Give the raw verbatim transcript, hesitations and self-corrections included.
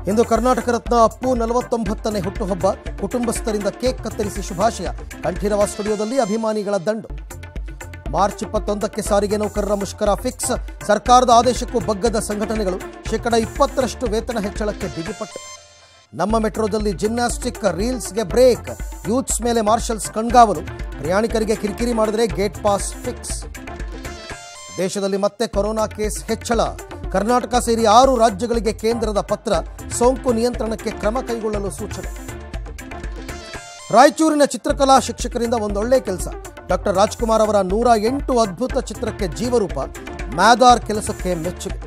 ಇಂದು ಕರ್ನಾಟಕ ರತ್ನ ಅಪ್ಪು ನಲವತ್ತೊಂಬತ್ತನೇ ಹುಟ್ಟುಹಬ್ಬ. ಕುಟುಂಬಸ್ಥರಿಂದ ಕೇಕ್ ಕತ್ತರಿಸಿ ಶುಭಾಶಯ. ಕಂಠೀರವ ಸ್ಟುಡಿಯೋದಲ್ಲಿ ಅಭಿಮಾನಿಗಳ ದಂಡು. ಮಾರ್ಚ್ ಇಪ್ಪತ್ತೊಂದಕ್ಕೆ ಸಾರಿಗೆ ನೌಕರರ ಮುಷ್ಕರ ಫಿಕ್ಸ್. ಸರ್ಕಾರದ ಆದೇಶಕ್ಕೂ ಬಗ್ಗದ ಸಂಘಟನೆಗಳು. ಶೇಕಡ ಇಪ್ಪತ್ತರಷ್ಟು ವೇತನ ಹೆಚ್ಚಳಕ್ಕೆ ಬಿಗಿಪಟ್ಟು. ನಮ್ಮ ಮೆಟ್ರೋದಲ್ಲಿ ಜಿಮ್ನಾಸ್ಟಿಕ್ ರೀಲ್ಸ್ಗೆ ಬ್ರೇಕ್. ಯೂತ್ಸ್ ಮೇಲೆ ಮಾರ್ಷಲ್ಸ್ ಕಣ್ಗಾವಲು. ಪ್ರಯಾಣಿಕರಿಗೆ ಕಿರಿಕಿರಿ ಮಾಡಿದರೆ ಗೇಟ್ ಪಾಸ್ ಫಿಕ್ಸ್. ದೇಶದಲ್ಲಿ ಮತ್ತೆ ಕೊರೋನಾ ಕೇಸ್ ಹೆಚ್ಚಳ. ಕರ್ನಾಟಕ ಸೇರಿ ಆರು ರಾಜ್ಯಗಳಿಗೆ ಕೇಂದ್ರದ ಪತ್ರ. ಸೋಂಕು ನಿಯಂತ್ರಣಕ್ಕೆ ಕ್ರಮ ಕೈಗೊಳ್ಳಲು ಸೂಚನೆ. ರಾಯಚೂರಿನ ಚಿತ್ರಕಲಾ ಶಿಕ್ಷಕರಿಂದ ಒಂದೊಳ್ಳೆ ಕೆಲಸ. ಡಾಕ್ಟರ್ ರಾಜ್ಕುಮಾರ್ ಅವರ ನೂರ ಎಂಟು ಅದ್ಭುತ ಚಿತ್ರಕ್ಕೆ ಜೀವರೂಪ. ಮ್ಯಾದಾರ್ ಕೆಲಸಕ್ಕೆ ಮೆಚ್ಚುಗೆ.